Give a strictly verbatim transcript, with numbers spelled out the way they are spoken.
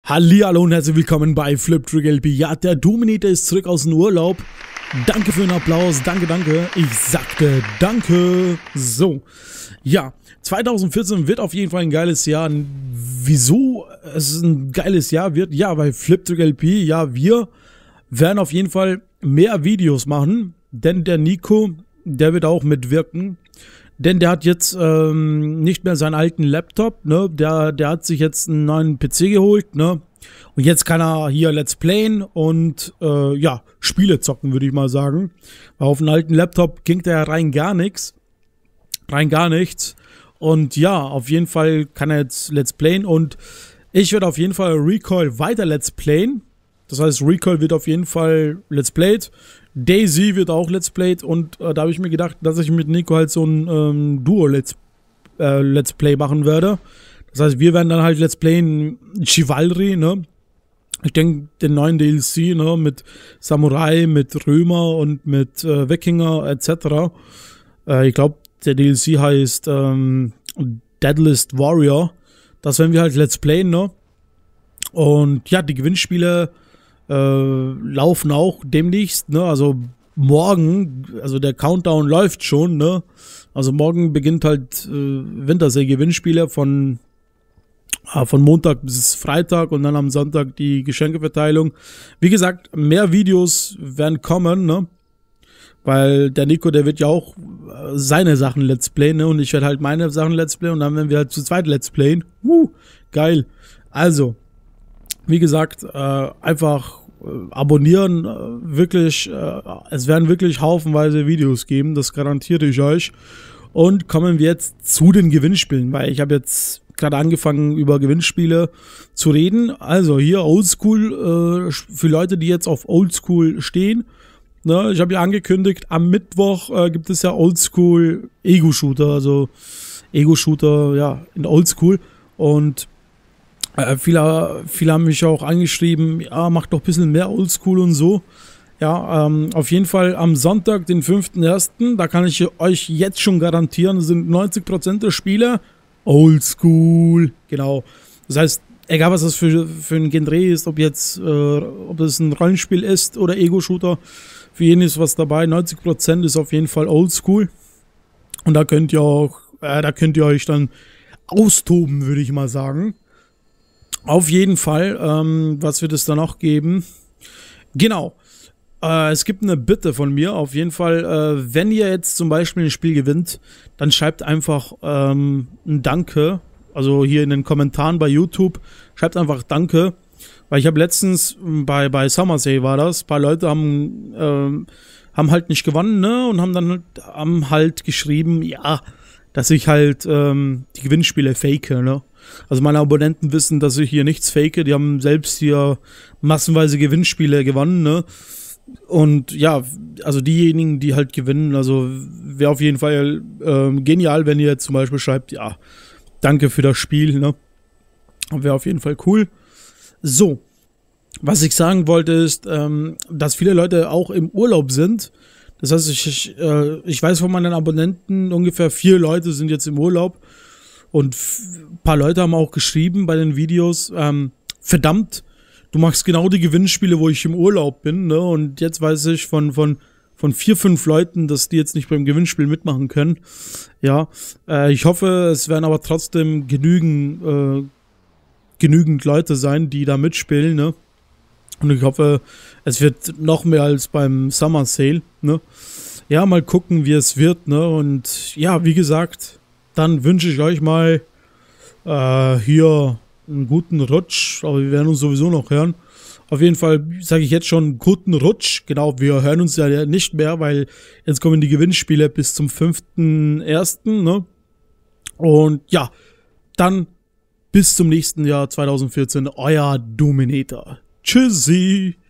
Hallihallo und herzlich willkommen bei FlipTrickLP. Ja, der Dominator ist zurück aus dem Urlaub. Danke für den Applaus, danke, danke. Ich sagte danke. So, ja, zwanzig vierzehn wird auf jeden Fall ein geiles Jahr. Wieso es ein geiles Jahr wird? Ja, bei FlipTrickLP, ja, wir werden auf jeden Fall mehr Videos machen, denn der Nico, der wird auch mitwirken. Denn der hat jetzt ähm, nicht mehr seinen alten Laptop, ne? Der, der hat sich jetzt einen neuen P C geholt, ne? Und jetzt kann er hier Let's Playen und äh, ja, Spiele zocken, würde ich mal sagen. Weil auf dem alten Laptop ging da ja rein gar nichts. Rein gar nichts. Und ja, auf jeden Fall kann er jetzt Let's Playen und ich werde auf jeden Fall Recoil weiter Let's Playen. Das heißt, Recoil wird auf jeden Fall Let's Played. Daisy wird auch Let's Played und äh, da habe ich mir gedacht, dass ich mit Nico halt so ein ähm, Duo-Let's äh, Let's Play machen werde. Das heißt, wir werden dann halt Let's Playen Chivalry, ne? Ich denke, den neuen D L C, ne? Mit Samurai, mit Römer und mit äh, Wikinger et cetera. Äh, ich glaube, der D L C heißt ähm, Deadliest Warrior. Das werden wir halt Let's Playen, ne? Und ja, die Gewinnspiele Äh, laufen auch demnächst, ne, also morgen, also der Countdown läuft schon, ne, also morgen beginnt halt äh, Wintersee-Gewinnspiele von, äh, von Montag bis Freitag und dann am Sonntag die Geschenkeverteilung. Wie gesagt, mehr Videos werden kommen, ne, weil der Nico, der wird ja auch äh, seine Sachen Let's Playen, ne, und ich werde halt meine Sachen Let's Playen und dann werden wir halt zu zweit Let's Playen. Uh, geil. Also, wie gesagt, äh, einfach äh, abonnieren, äh, wirklich, äh, es werden wirklich haufenweise Videos geben, das garantiere ich euch. Und kommen wir jetzt zu den Gewinnspielen, weil ich habe jetzt gerade angefangen über Gewinnspiele zu reden. Also hier Oldschool, äh, für Leute, die jetzt auf Oldschool stehen. Ne, ich habe ja angekündigt, am Mittwoch äh, gibt es ja Oldschool Ego-Shooter, also Ego-Shooter, ja, in Oldschool. Und Äh, viele, viele haben mich auch angeschrieben, ja, macht doch ein bisschen mehr Oldschool und so. Ja, ähm, auf jeden Fall am Sonntag, den fünften ersten, da kann ich euch jetzt schon garantieren, sind neunzig Prozent der Spiele Oldschool. Genau. Das heißt, egal was das für, für ein Genre ist, ob jetzt, äh, ob es ein Rollenspiel ist oder Ego-Shooter, für jeden ist was dabei. neunzig Prozent ist auf jeden Fall Oldschool. Und da könnt ihr auch, äh, da könnt ihr euch dann austoben, würde ich mal sagen. Auf jeden Fall, ähm, was wird es da noch geben? Genau, äh, es gibt eine Bitte von mir, auf jeden Fall, äh, wenn ihr jetzt zum Beispiel ein Spiel gewinnt, dann schreibt einfach ähm, ein Danke, also hier in den Kommentaren bei YouTube, schreibt einfach Danke, weil ich habe letztens bei, bei Summersay war das, ein paar Leute haben, ähm, haben halt nicht gewonnen, ne, und haben dann halt, haben halt geschrieben, ja, dass ich halt ähm, die Gewinnspiele fake, ne. Also meine Abonnenten wissen, dass ich hier nichts fake. Die haben selbst hier massenweise Gewinnspiele gewonnen, ne? Und ja, also diejenigen, die halt gewinnen, also wäre auf jeden Fall ähm, genial, wenn ihr zum Beispiel schreibt, ja, danke für das Spiel, ne? Wäre auf jeden Fall cool. So, was ich sagen wollte ist, ähm, dass viele Leute auch im Urlaub sind. Das heißt, ich, ich, äh, ich weiß von meinen Abonnenten, ungefähr vier Leute sind jetzt im Urlaub. Und ein paar Leute haben auch geschrieben bei den Videos, ähm, verdammt, du machst genau die Gewinnspiele, wo ich im Urlaub bin, ne? Und jetzt weiß ich von, von, von vier, fünf Leuten, dass die jetzt nicht beim Gewinnspiel mitmachen können. Ja, äh, ich hoffe, es werden aber trotzdem genügend, äh, genügend Leute sein, die da mitspielen, ne? Und ich hoffe, es wird noch mehr als beim Summer Sale, ne? Ja, mal gucken, wie es wird, ne? Und ja, wie gesagt, dann wünsche ich euch mal äh, hier einen guten Rutsch, aber wir werden uns sowieso noch hören. Auf jeden Fall sage ich jetzt schon guten Rutsch. Genau, wir hören uns ja nicht mehr, weil jetzt kommen die Gewinnspiele bis zum fünften ersten Ne? Und ja, dann bis zum nächsten Jahr zwanzig vierzehn, euer Dominator. Tschüssi!